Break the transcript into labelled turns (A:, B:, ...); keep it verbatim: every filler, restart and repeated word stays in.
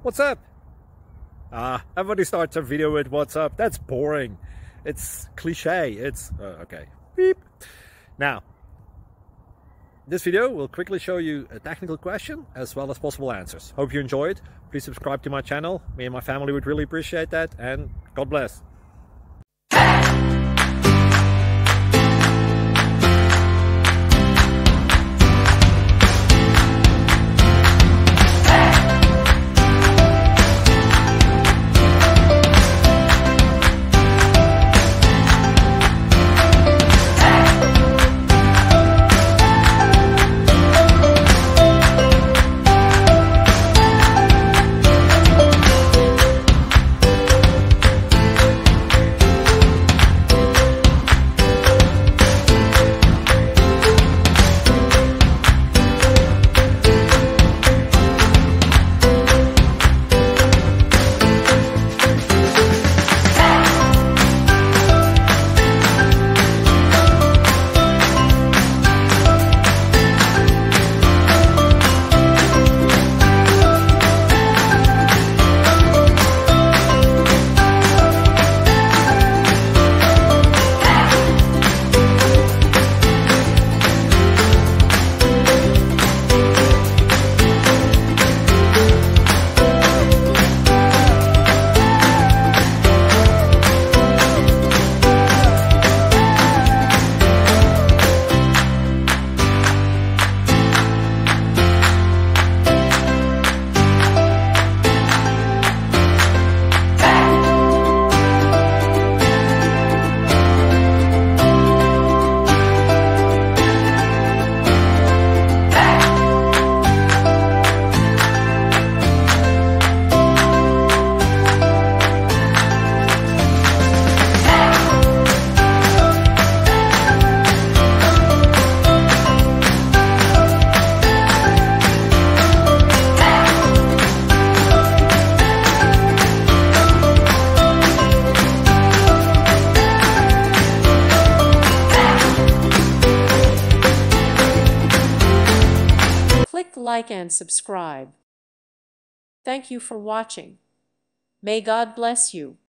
A: What's up? Ah, everybody starts a video with what's up. That's boring. It's cliche. It's uh, okay. Beep. Now, this video will quickly show you a technical question as well as possible answers. Hope you enjoy it. Please subscribe to my channel. Me and my family would really appreciate that, and God bless.
B: Click like and subscribe. Thank you for watching. May God bless you.